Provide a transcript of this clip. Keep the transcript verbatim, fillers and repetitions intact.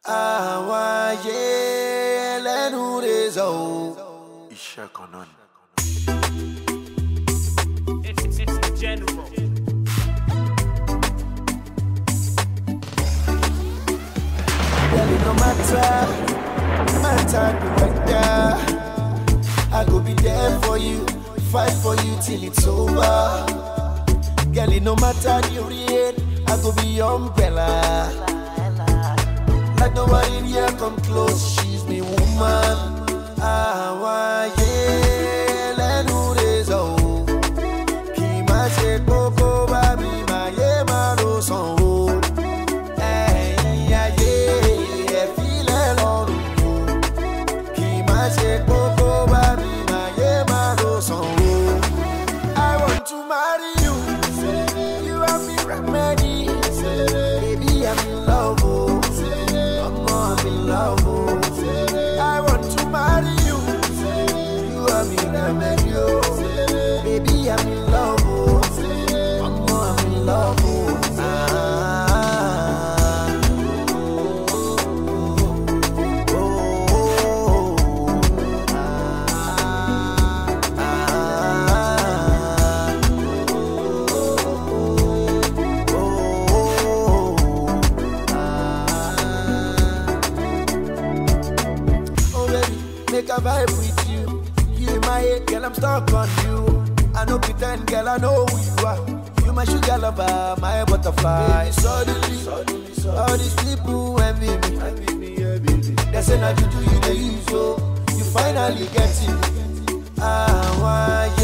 Awaye lenu rezo. Isha Konon. It's, it's the general. Well, it no matter, matter the weather. I go be there for you, fight for you till it's over. Girl, it no matter the rain, I go be your umbrella. Like nobody in here come close, she's me woman. Ah, why, yeah, lenu rezo. Ki ma se koko ba mi ma ye ma lo son ho. Eh, yeah, yeah, feel alone. Ki ma se koko ba mi ma ye ma lo son ho. I want to marry you. You have me remedy. Baby, I'm in love. Oh. I'm in love, oh. I want to marry you. You are me, remedy, oh. Baby, I'm in love, oh. I'm in love, oh. Ah, oh, oh, ah, make a vibe with you. You in my head, girl, I'm stuck on you. I no pretend, girl, I know who you are. You my sugar lover, my butterfly. Suddenly, suddenly, suddenly all these people envy me. Envy me, yeah, baby. They say that you do, you the use, oh. You finally get it. Ah, why?